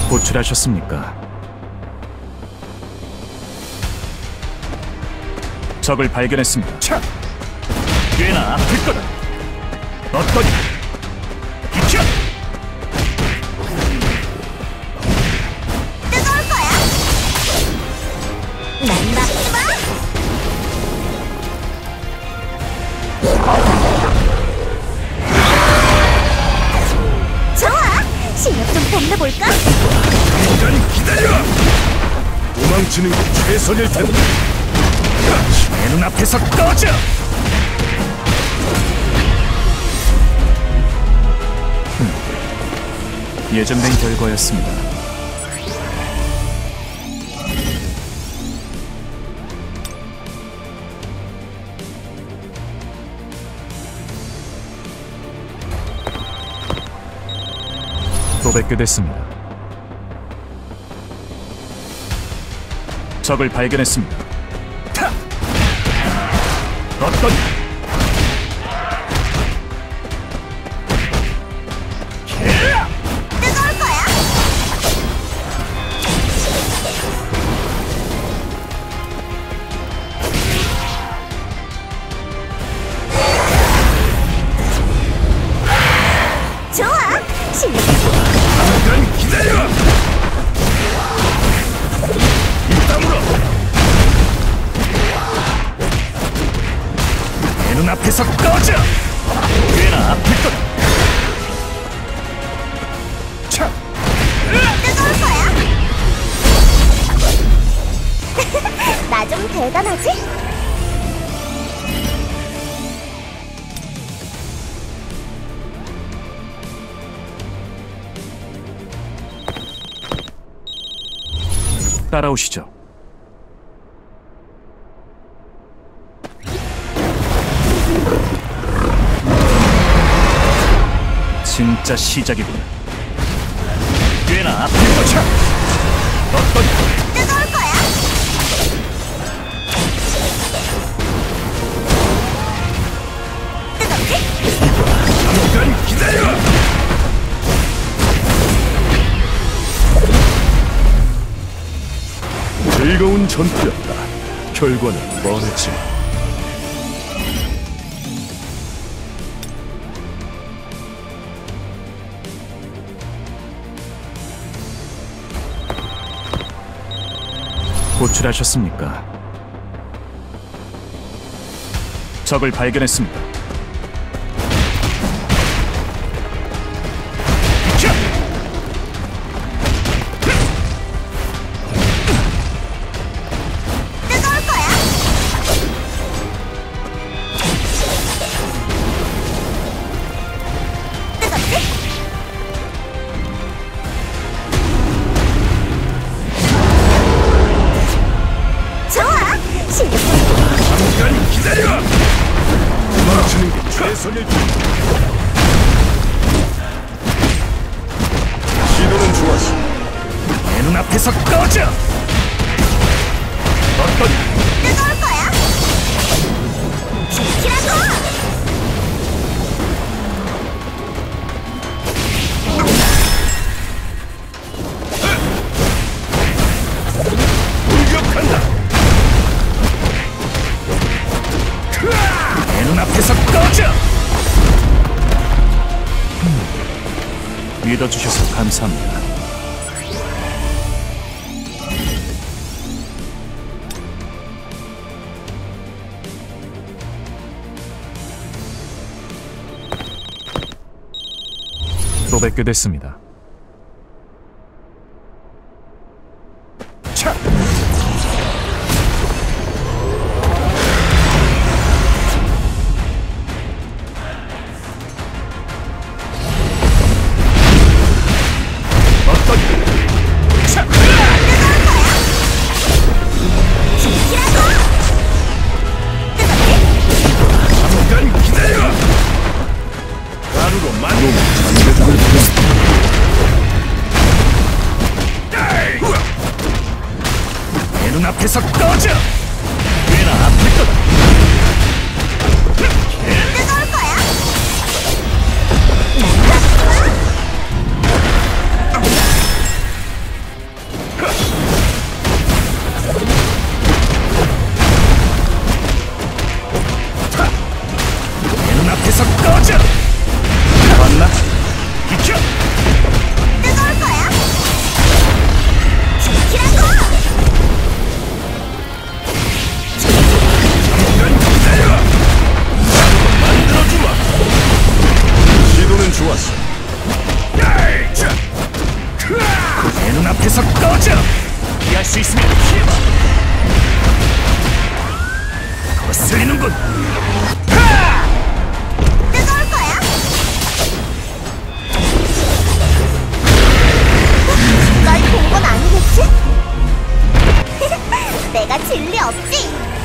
호출하셨습니까? 적을 발견했습니다. 차! 꽤나 아플 거다. 어떠니? 비켜! 뜨거울 거야. 난 막지 마. 좋아. 실력 좀 뽐내볼까? 잠깐 기다려! 도망치는 게 최선일 텐데. 내 눈앞에서 꺼져! 예정된 결과였습니다. 또 뵙게 됐습니다. 적을 발견했습니다. 타! 어떠니? 뜨거울 거야. 좋아. 실력 잠깐 기다려! 입 다물어! 내 눈앞에서 꺼져! 꽤나 아플 거다! 차! 뜨거울 거야. 나 좀 대단하지? 따라오시죠. 진짜 시작이구나. 꽤나 아플 거다! 어떠니? 뜨거울 거야. 뜨겁지? 잠깐 기다려! 즐거운 전투였다. 결과는 뻔했지. 호출하셨습니까? 적을 발견했습니다. 비켜! 뜨거울 거야. 뜨겁지? 좋아. 실력 잠깐 기다려! 도망치는 게 최선일 텐데. 시도는 좋았어. 내 눈앞에서 꺼져! 어떠니? 뜨거울 거야. 지키라고. 공격한다! 내 눈앞에서 꺼져! 믿어주셔서 감사합니다. 또 뵙게 됐습니다. 차! 어떠니? 차! 지키라고. 잠깐 기다려! 가루로 만놈 내 눈앞에서 꺼져! 꽤나 아플 거다! 뜨거울 거야. 눈앞에서 꺼져! 피할 수 있으면 피해봐! 거슬리는군! 뜨거울 거야? 널 본 건 아니겠지? 내가 진리 없지?